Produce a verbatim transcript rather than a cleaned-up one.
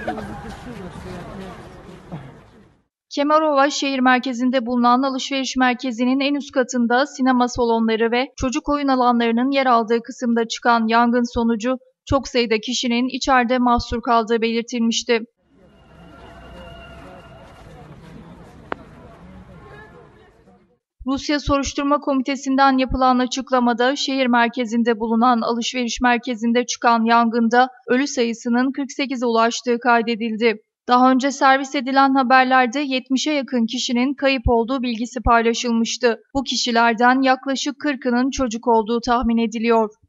Kemerova şehir merkezinde bulunan alışveriş merkezinin en üst katında sinema salonları ve çocuk oyun alanlarının yer aldığı kısımda çıkan yangın sonucu çok sayıda kişinin içeride mahsur kaldığı belirtilmişti. Rusya Soruşturma Komitesi'nden yapılan açıklamada şehir merkezinde bulunan alışveriş merkezinde çıkan yangında ölü sayısının kırk sekize ulaştığı kaydedildi. Daha önce servis edilen haberlerde yetmişe yakın kişinin kayıp olduğu bilgisi paylaşılmıştı. Bu kişilerden yaklaşık kırkının çocuk olduğu tahmin ediliyor.